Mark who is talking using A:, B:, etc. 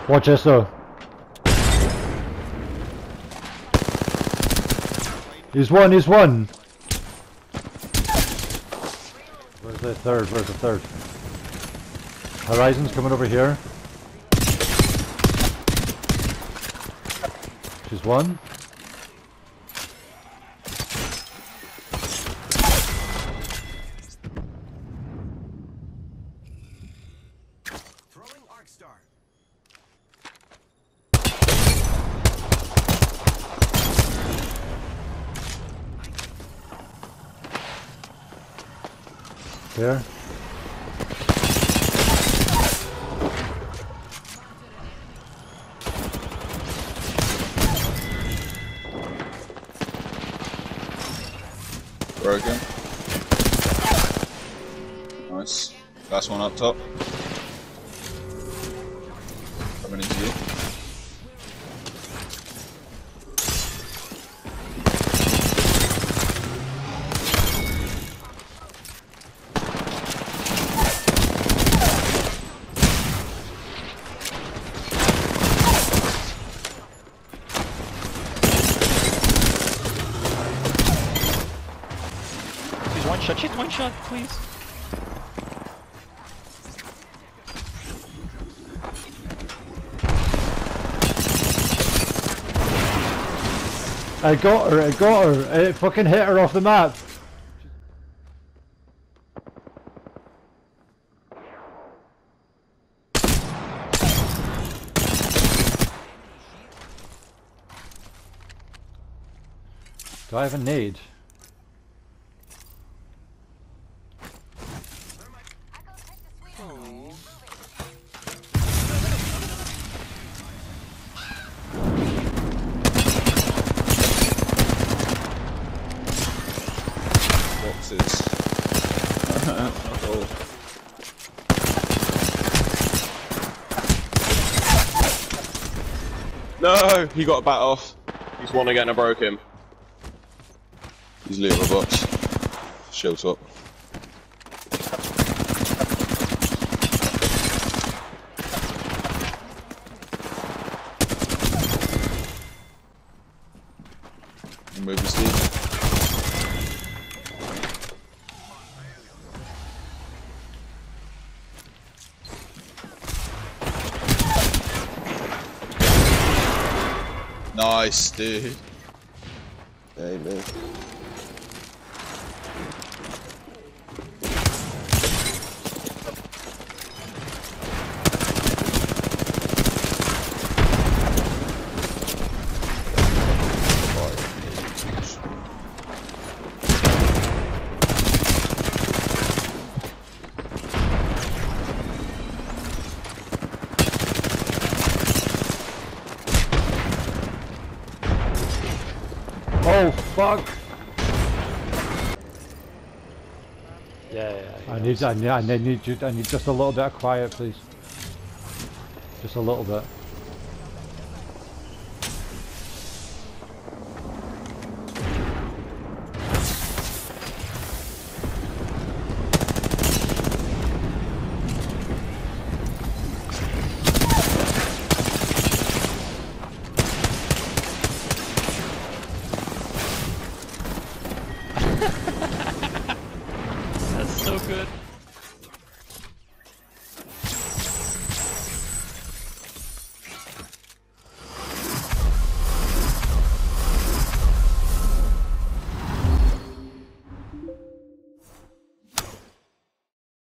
A: Watch this though. He's one. Where's the third? Horizon's coming over here. She's one.
B: Throwing arc star.
A: There.
C: Broken. Nice. Last one up top. Coming into you.
D: She's one shot, please.
A: I got her. It fucking hit her off the map. Do I have a nade?
C: Boxes. Oh.
E: No, he got a bat off. He's one again, I broke him.
C: He's little box. Shield top. Move the Steve. Nice, dude. David.
A: Oh fuck!
D: Yeah.
A: I need just a little bit of quiet, please. Just a little bit.
D: That's so good.